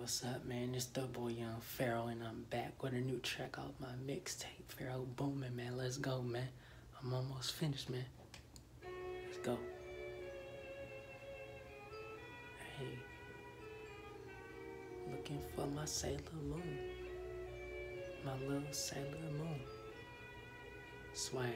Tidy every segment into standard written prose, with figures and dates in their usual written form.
what's up, man? It's the boy Young Pharaoh, and I'm back with a new track off my mixtape, Pharaoh Booming, man. Let's go, man. I'm almost finished, man. Let's go. Hey, looking for my Sailor Moon, my little Sailor Moon. Swag.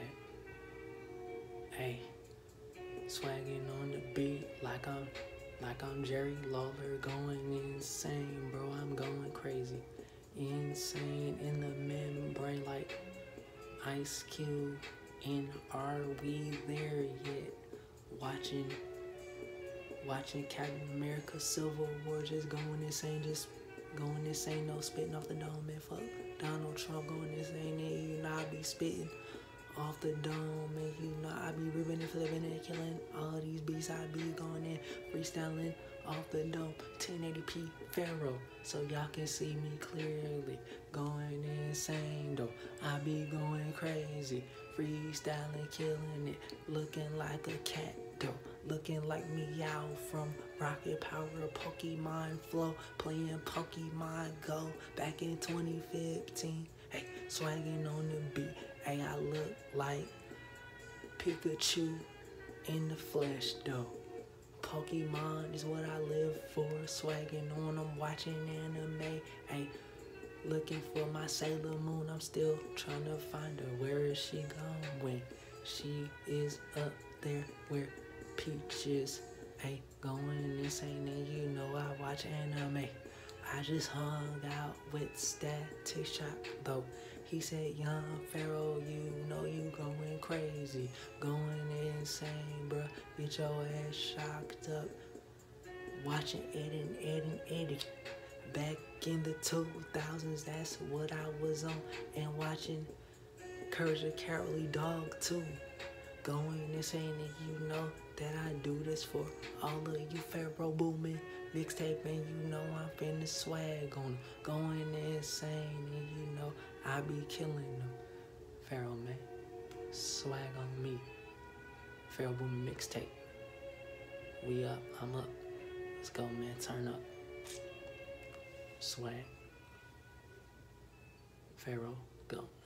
Hey, swagging on the beat like I'm Jerry Lawler, going insane, bro. I'm going crazy, insane in the membrane like Ice Cube. And are we there yet? Watching Captain America Civil War, just going insane, no spitting off the dome, man. Fuck Donald Trump, going insane, and you know I be spitting off the dome, and you know I be ripping and flipping and killing all these beats. I be going in freestyling off the dome, 1080p Pharaoh, so y'all can see me clearly. Going insane though, I be going crazy, freestyling, killing it, looking like a cat though, looking like Meow from Rocket Power, Pokemon Flow, playing Pokemon Go back in 2015. Hey, swagging on the beat. Hey, I look like Pikachu in the flesh though. Pokemon is what I live for, swagging on them, watching anime. Hey, looking for my Sailor Moon, I'm still trying to find her. Where is she gone when she is up there where Peach is? Hey, going insane, and you know I watch anime. I just hung out with Static Shock though. He said, Young Pharaoh, you know you going crazy, going insane, bruh. Get your ass shocked up. Watching Ed. Back in the 2000s, that's what I was on. And watching Courage the Cowardly Dog too. Going insane, and you know that I do this for all of you Pharaoh Booming mixtape, and you know I'm finna swag on them. Going insane, and you know I be killing them. Pharaoh, man, swag on me. Pharaoh Booming mixtape. We up, I'm up. Let's go, man, turn up. Swag. Pharaoh, go.